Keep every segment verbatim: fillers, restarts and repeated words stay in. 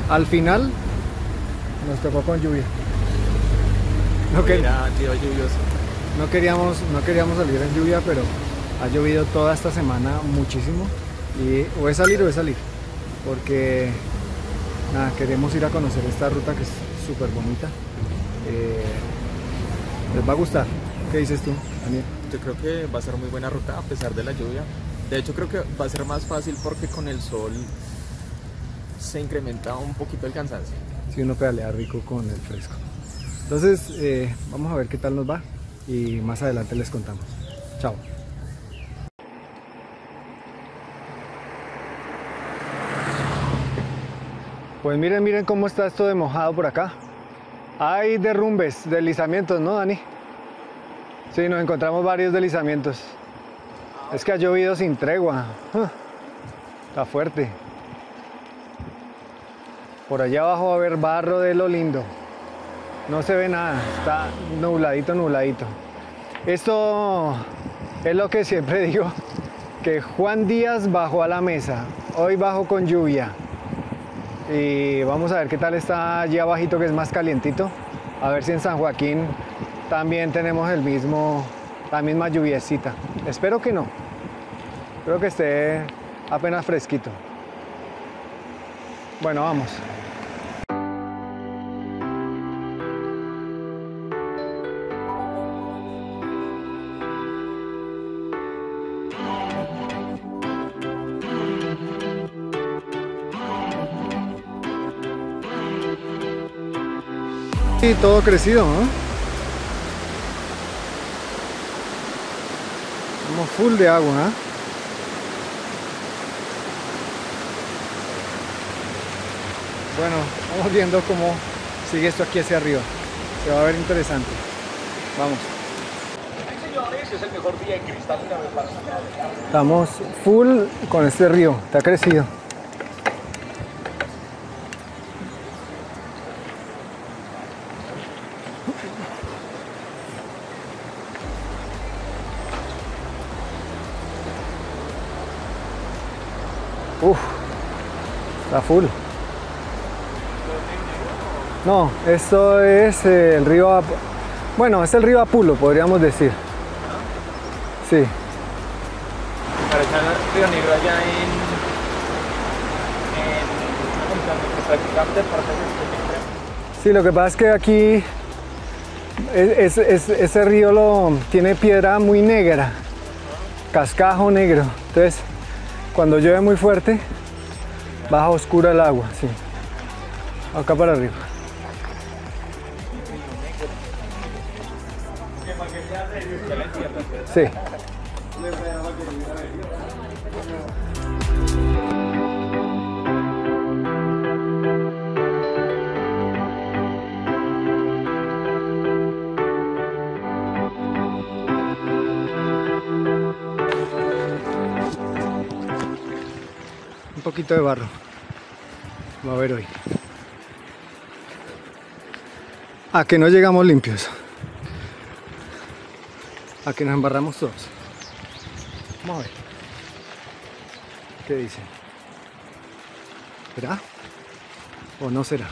al final nos tocó con lluvia. No, que, lluvioso. no, queríamos, no queríamos salir en lluvia, pero ha llovido toda esta semana muchísimo. Y o es salir o es salir. Porque nada, queremos ir a conocer esta ruta que es súper bonita. Eh, les va a gustar. ¿Qué dices tú, Daniel? Yo creo que va a ser muy buena ruta a pesar de la lluvia. De hecho creo que va a ser más fácil porque con el sol se incrementa un poquito el cansancio. Si uno pedalea rico con el fresco. Entonces eh, vamos a ver qué tal nos va y más adelante les contamos. Chao. Pues miren, miren cómo está esto de mojado por acá. Hay derrumbes, deslizamientos, ¿no, Dani? Sí, nos encontramos varios deslizamientos. Es que ha llovido sin tregua. Está fuerte. Por allá abajo va a haber barro de lo lindo. No se ve nada, está nubladito, nubladito. Esto es lo que siempre digo, que Juan Díaz bajó a la mesa. Hoy bajó con lluvia. Y vamos a ver qué tal está allí abajito, que es más calientito. A ver si en San Joaquín también tenemos el mismo, la misma lluviecita. Espero que no. Creo que esté apenas fresquito. Bueno, vamos. Y todo crecido, ¿no? Como full de agua, ¿eh? Bueno, vamos viendo cómo sigue esto aquí hacia arriba. Se va a ver interesante. Vamos. Sí, señores, es el mejor día en Cristal. Estamos full con este río. Está crecido. Uf, está full. No, esto es eh, el río, Ap bueno, es el río Apulo, podríamos decir. Sí. Parece el Río Negro allá en, en prácticamente parte de Sí, lo que pasa es que aquí es, es, es, ese río lo, tiene piedra muy negra, cascajo negro. Entonces, cuando llueve muy fuerte, baja oscura el agua, sí. Acá para arriba. Sí. Un poquito de barro va a haber hoy. A que no llegamos limpios. A que nos embarramos todos. Vamos a ver. ¿Qué dicen? ¿Será? ¿O no será?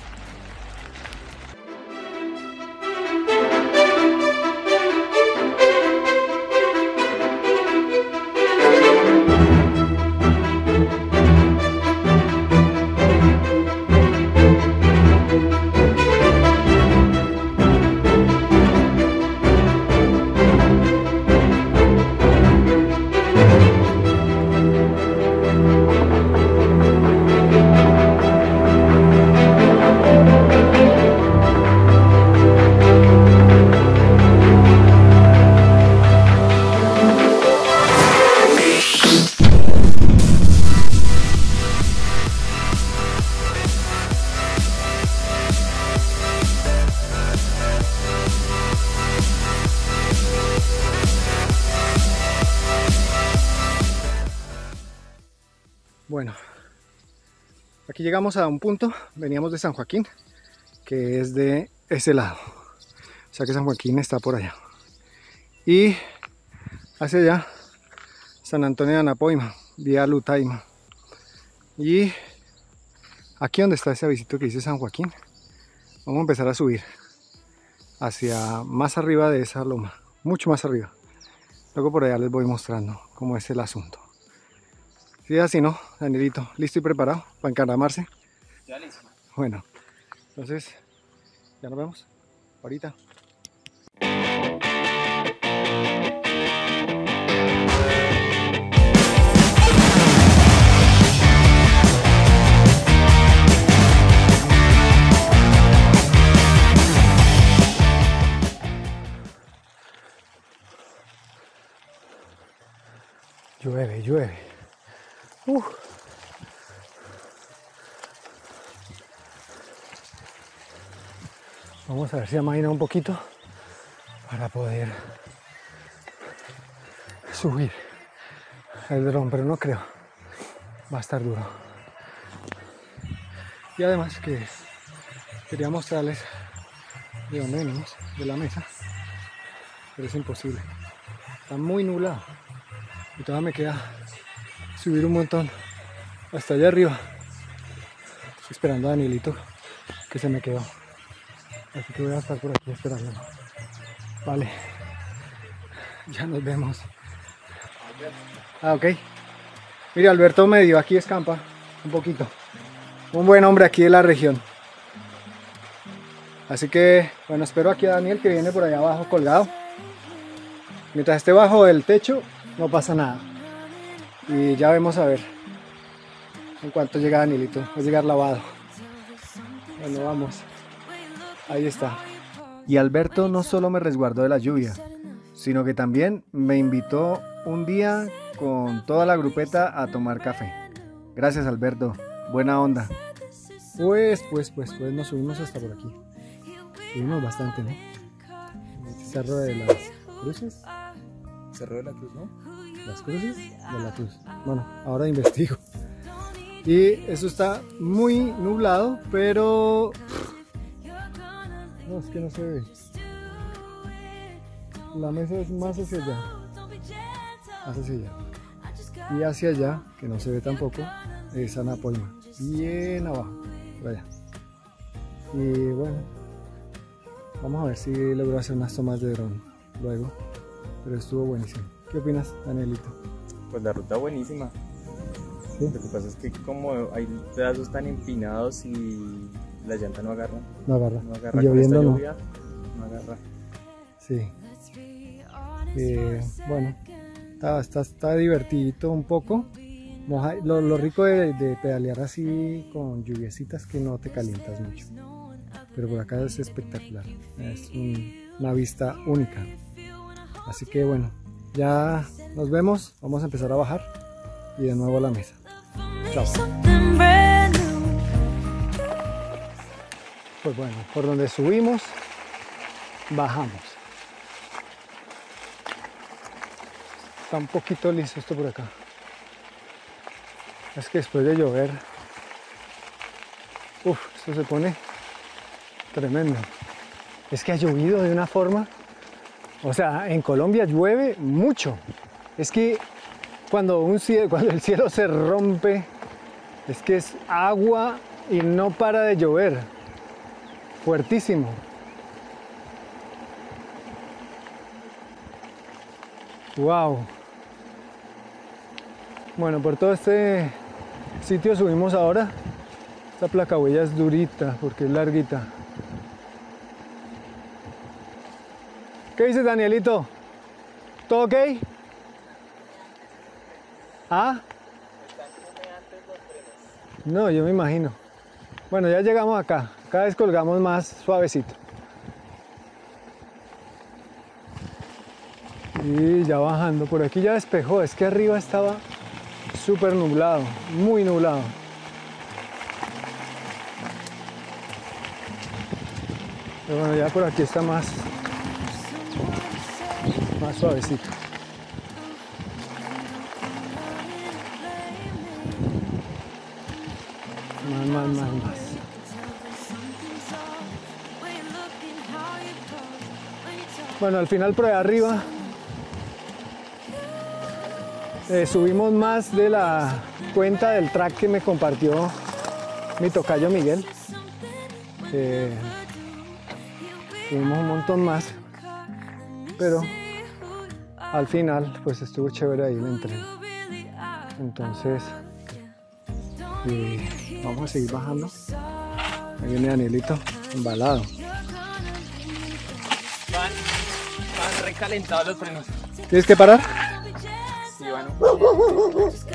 Bueno, aquí llegamos a un punto, veníamos de San Joaquín, que es de ese lado, o sea que San Joaquín está por allá, y hacia allá San Antonio de Anapoima, vía Lutaima, y aquí donde está ese avisito que dice San Joaquín, vamos a empezar a subir hacia más arriba de esa loma, mucho más arriba. Luego por allá les voy mostrando cómo es el asunto. Si es así, ¿no, Danielito? ¿Listo y preparado para encaramarse? Ya listo. Bueno, entonces ya nos vemos ahorita. Llueve, llueve. Uf. Vamos a ver si amaina un poquito para poder subir el dron, pero no creo. Va a estar duro. Y además que quería mostrarles de dónde venimos, de la mesa, pero es imposible. Está muy nublado. Y todavía me queda subir un montón hasta allá arriba. Estoy esperando a Danielito que se me quedó. Así que voy a estar por aquí esperando. Vale. Ya nos vemos. Ah, ok. Mira, Alberto me dio aquí escampa un poquito. Un buen hombre aquí de la región. Así que, bueno, espero aquí a Daniel que viene por allá abajo colgado. Mientras esté bajo el techo, no pasa nada. Y ya vemos a ver en cuanto llega Danielito. Va a llegar lavado. Bueno, vamos. Ahí está. Y Alberto no solo me resguardó de la lluvia, sino que también me invitó un día con toda la grupeta a tomar café. Gracias, Alberto. Buena onda. Pues, pues, pues, pues nos subimos hasta por aquí. Subimos bastante, ¿no? El cerro de las Cruces. Cerro de la Cruz, ¿no? Las Cruces de la Cruz. Bueno, ahora investigo. Y eso está muy nublado, pero no, es que no se ve. La mesa es más hacia allá. Más hacia allá. Y hacia allá, que no se ve tampoco, es Anapoima. Bien abajo, por allá. Y bueno, vamos a ver si logro hacer unas tomas de dron luego. Pero estuvo buenísimo. ¿Qué opinas, Danielito? Pues la ruta buenísima. ¿Sí? Lo que pasa es que como hay pedazos tan empinados y la llanta no agarra. No agarra. No agarra Y con esta lloviendo no. lluvia, no agarra. Sí. Eh, bueno, está, está, está divertidito un poco. Moja, lo, lo rico de, de pedalear así con lluviecitas que no te calientas mucho. Pero por acá es espectacular. Es un, una vista única. Así que bueno, ya nos vemos. Vamos a empezar a bajar y de nuevo a la mesa. Chao. Pues bueno, por donde subimos, bajamos. Está un poquito liso esto por acá. Es que después de llover, uff, esto se pone tremendo. Es que ha llovido de una forma, o sea, en Colombia llueve mucho. Es que cuando, un cielo, cuando el cielo se rompe, es que es agua y no para de llover. Fuertísimo. Wow. Bueno, por todo este sitio subimos ahora. Esta placa huella es durita porque es larguita. ¿Qué dices, Danielito? ¿Todo ok? ¿Ah? No, yo me imagino. Bueno, ya llegamos acá. Cada vez colgamos más suavecito. Y ya bajando. Por aquí ya despejó. Es que arriba estaba súper nublado. Muy nublado. Pero bueno, ya por aquí está más, más suavecito. Más, más, más, más. Bueno, al final por ahí arriba eh, subimos más de la cuenta del track que me compartió mi tocayo Miguel. Eh, tuvimos un montón más, pero al final pues estuvo chévere ahí el entreno. Entonces eh, vamos a seguir bajando. Ahí viene Danielito, embalado. Van, van recalentados los frenos. ¿Tienes que parar? Sí, bueno.